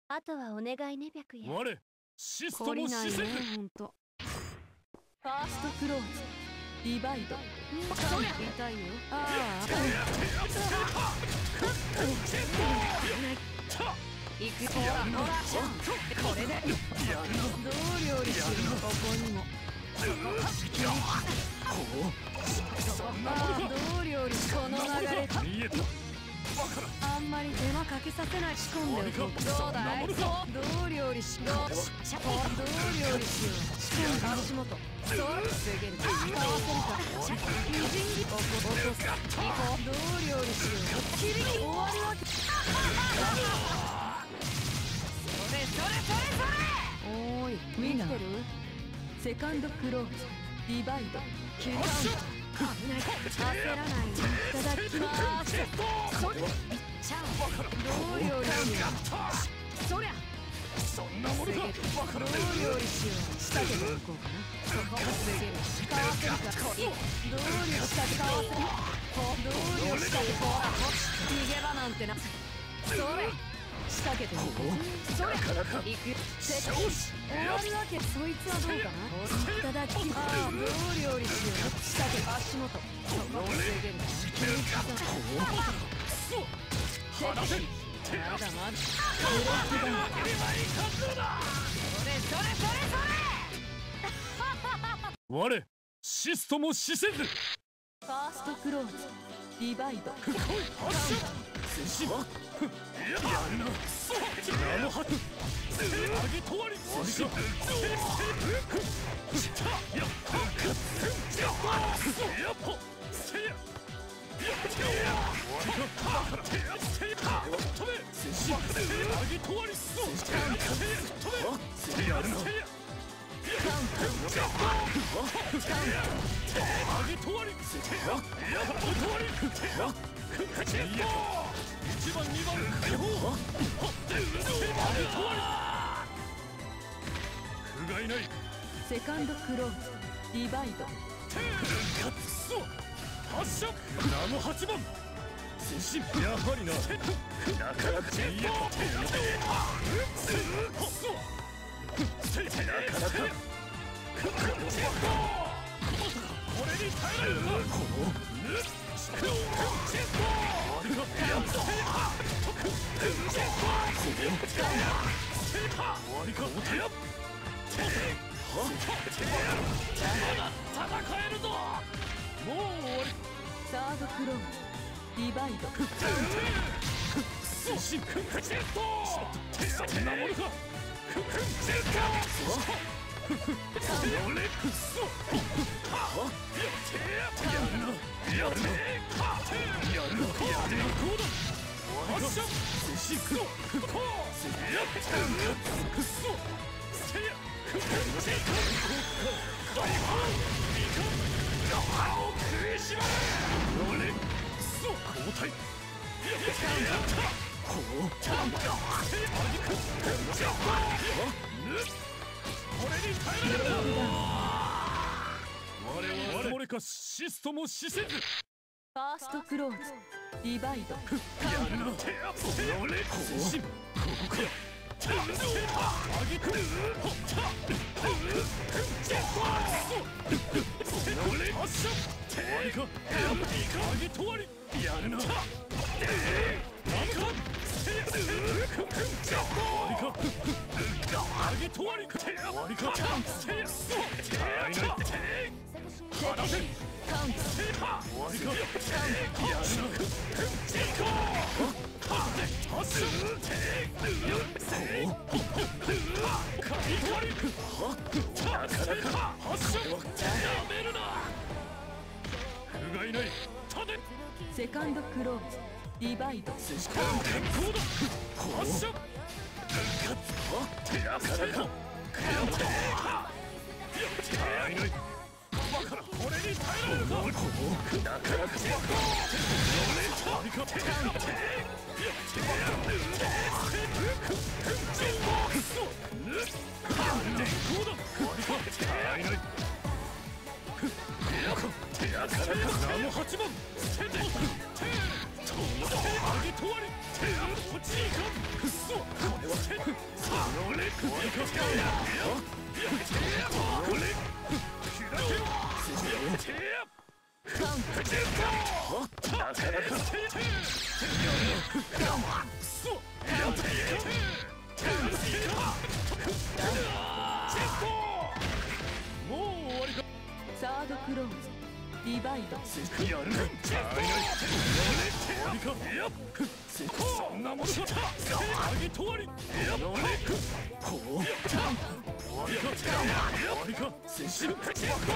あとはお願いね白夜。 我シストも死せず。 ほんと。ファーストクローズディバイド。そりゃ痛いよ。ああ行く。ほらほらこれでどう料理しよう。ここにもどう料理。この流れあんまり手間かけさせない。仕込んでおこう。どうだい。どう料理しよう。どう料理しよう。仕込んで足元そう防げる。かわせるか。みじん切り落とす。行こう。どう料理しよう。切り終わるわけ。それおーい見てる。セカンドクローズディバイドキルカウント。危ない。焦らない。いただきまーす。それいっちゃう。どう料理しよう。そりゃそんなものか。 どう料理しよう。仕立てていこうかな。そこ防げる。かわせるか。どう料理仕立てかわせる。どう料理仕立てこう。逃げ場なんてな。それ仕掛けてみる。それ行く。終わるわけ。そいつはどうかな。いただき。ああどう料理しよう。仕掛け足元そこ防げる。まだまだ。 我シストも死せず。 ファーストクローズディバイド発射先進やるな。ナノハク上げとわりせや1番2番解放。不甲斐ない。 セカンドクローズディバイド発射ナノ8番先進。やはりな。なかなかいいや。これに耐えられるか。戦えるぞ。もう終わり。 サードクローズディバイド推進そんなものか。我かシストも死せず。 ファーストクローズディバイドやるな。先進ここか。上げくる。発射終わりか。上げとわりやるな。上げとわり終わりか。離せ。 カウント終わりか。やるな。発射やめるな。不甲斐ない。立て。 セカンドクローズディバイド健康だ。発射バカな。これに耐えられるか。なかなか8番とわりこっちに行かんくっそこれはそのレクリカスカやこれ開けろてやカウンタージェットなかなかくそやっていけもう終わりかサードクローズディバイドやるなそんなものだあげとわりこう終わりか終わりか接しる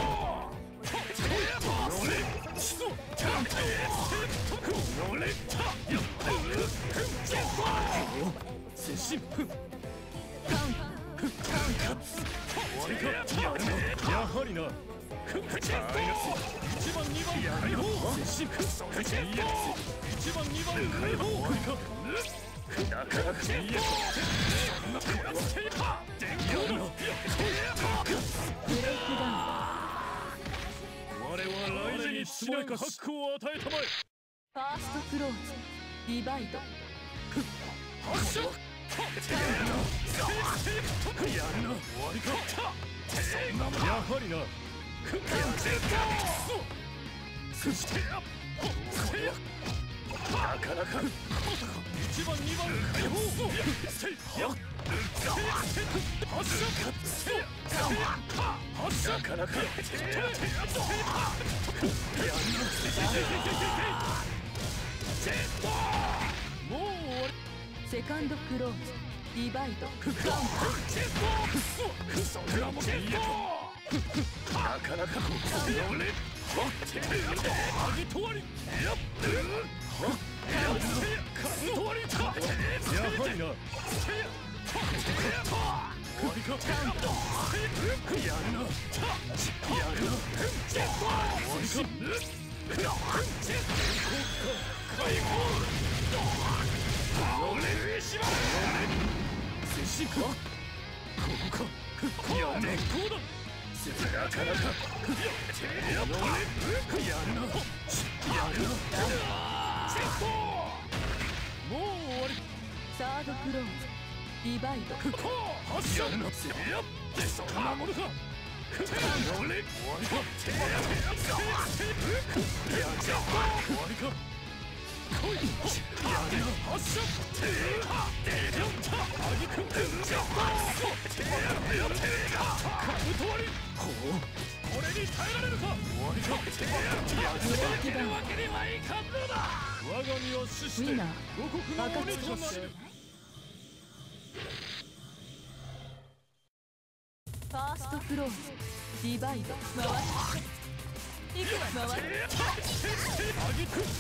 やはりな1番2番解放1番2番解放なかなかいいやつ我は来年に包まれかハックを与えたまえファーストクローズディバイド発射やるな終わりかやはりなそしてなかなか1番2番解放発射なかなかもう終わりセカンドクローズディバイドそれはもういいやなかなか俺あげとわりやとわりかやはりな終わりかやるな終わりか解放俺しま接しかここかやねこうだなかなかやるなもう終わりサードクローズディバイド発射やるなそんなものか終わりか終わりか来いやるな発射あげくんこれに耐えられるか終わりかやるわけにはいかんのだ我が身を死して五国の鬼となるファーストクローズディバイド回していくわ回るあげく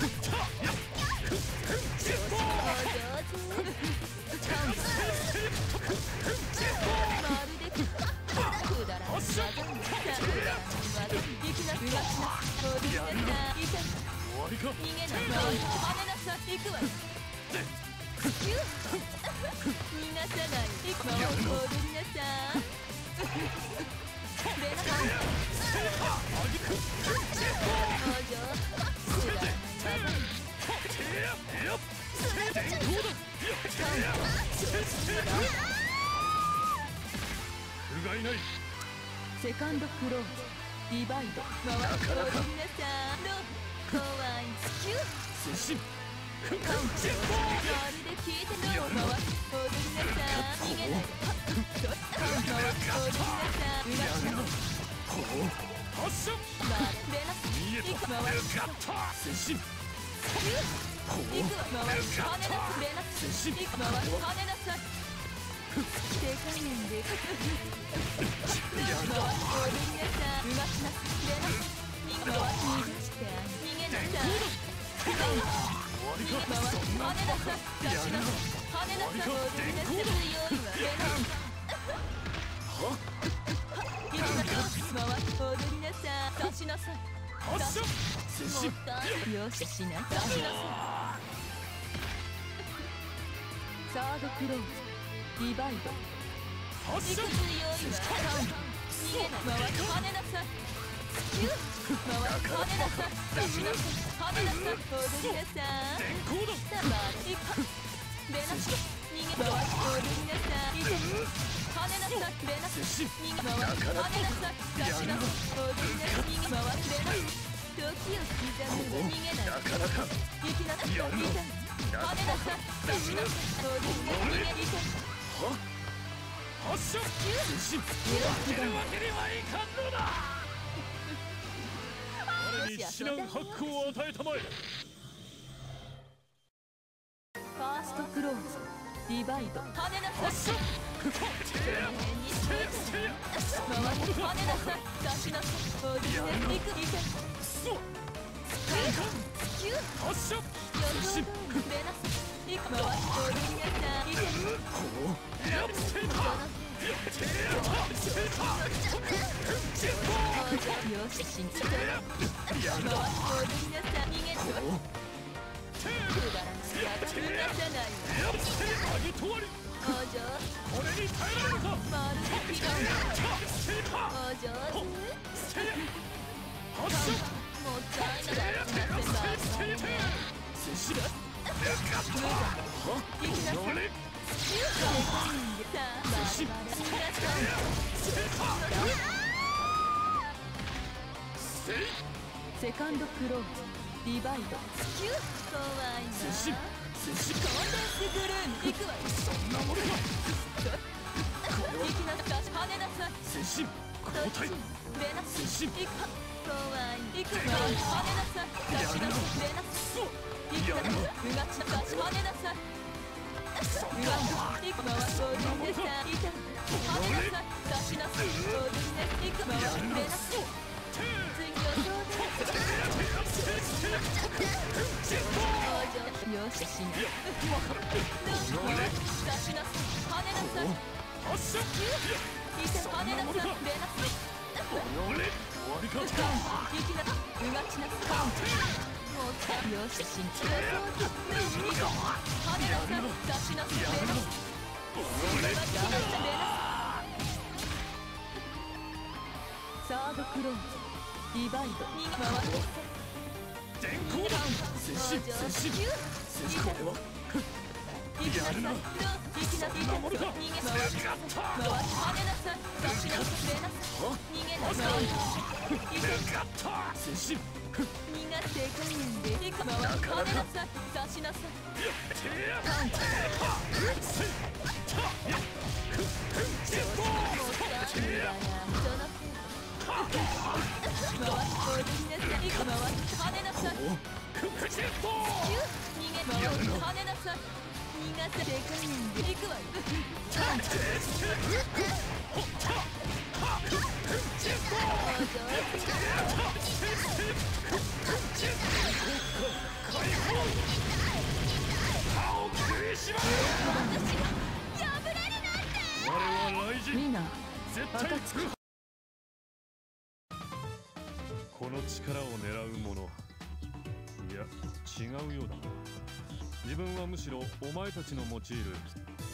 不甲斐ないセカンドクローズディバイド回る踊りなさい怖い接しカウントまるで聞いての回る踊りなさい逃げないカウント踊りなさい発射まるでな見えた回る接し行くわ回る跳ねなすれなす行く回る跳ねなさい手加減で回る踊りなさいうまくなすれな逃げして逃げなさい回る跳ねなさい出しなさい跳ねなさい踊りなさい強いわれな行くな回る踊りなさい出しなさい発射接しよししな出しなさいサードクローズディバイド発射強いわ逃げない回る跳ねなさい回る跳ねなさい出しなさい跳ねなさい踊りなさい電光だ回る跳ねなさいレナ接近右回り跳ねなさい出しなさい踊りな右回りレナ時を刻む逃げないなかなか行きなさいやるの跳ねなさい出しなさい踊りな逃げ痛い発射接近負けるわけにはいかんのだ。我に至難ハックを与えたまえ。 ファーストクローズディバイド跳ねなさい発射に回り跳ねなさい出しなさい踊りな行く痛い発射接近レナ行く回り踊りなさい痛いこうやっていたよし信じて回り踊りなさい逃げてくだらないやつ逃がさないわ上げとわりお上俺に耐えられるか。 まるで違うお上手発射もったいなかったなって接近行きなさい乗れセカンドクローズディバイド怖いな接近接近コンデンスグルーム行くわよそんなものか。 行きなさい跳ねなさい接近交代レナ接近行く怖い行くわよ跳ねなさい出しなさいレナ行くなうがちなさい跳ねなさいうわ行くわ踊りなさい痛い跳ねなさい出しなさい踊りなさい行くわレナ次はどうだよししない出しなさい跳ねなさい発射痛い跳ねなさいレナ乗れ終わりか。 行きなうがちなさいもうよし信じて跳ねなさい出しなさいレナサードクローズディバイド右回り電光だ接近接近接近これは行きなさい行きなさい逃げ回り回り跳ねなさい出しなさいレナ逃げなさい接近身がでかいんで行く回り跳ねなさい出しなさいもうさんだなその回り踊りなさい行く回り跳ねなさい逃げ回り跳ねなさい身がでかいんで行くわよ我は雷神みんな絶対来る。この力を狙う者、いや違うようだ。自分はむしろお前たちの用いる